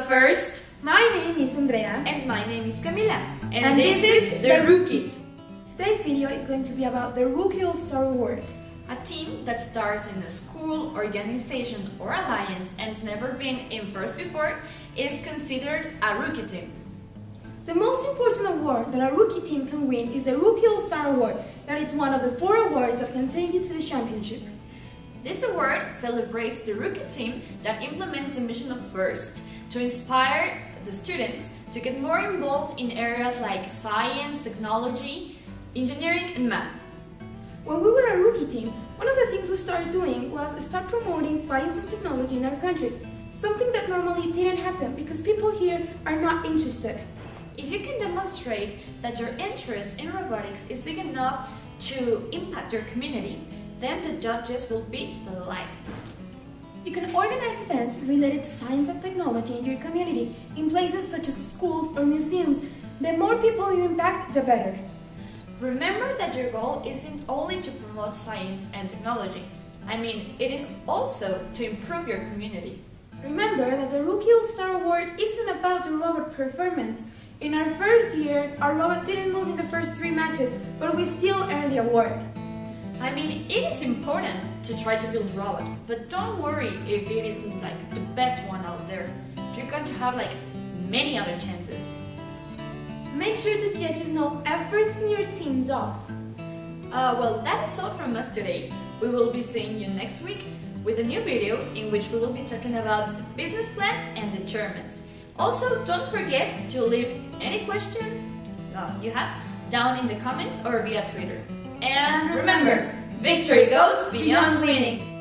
first, my name is Andrea. And my name is Camila. And this is the Rookit. Today's video is going to be about the Rookie All-Star Award. A team that stars in a school, organization or alliance and has never been in first before is considered a rookie team. The most important award that a rookie team can win is the Rookie All-Star Award, that is one of the 4 awards that can take you to the championship. This award celebrates the rookie team that implements the mission of FIRST to inspire the students to get more involved in areas like science, technology, engineering and math. When we were a rookie team, one of the things we started doing was start promoting science and technology in our country, something that normally didn't happen because people here are not interested. If you can demonstrate that your interest in robotics is big enough to impact your community, then the judges will be delighted. You can organize events related to science and technology in your community in places such as schools or museums. The more people you impact, the better. Remember that your goal isn't only to promote science and technology. It is also to improve your community. Remember that the Rookie All-Star Award isn't about the robot performance. In our first year, our robot didn't move in the first 3 matches, but we still earned the award. It is important to try to build a robot, but don't worry if it isn't the best one out there. You're going to have many other chances. Make sure the judges know everything your team does. Well, that is all from us today. We will be seeing you next week with a new video in which we will be talking about the business plan and the chairmans. Also, don't forget to leave any question you have down in the comments or via Twitter. And remember, victory goes beyond winning!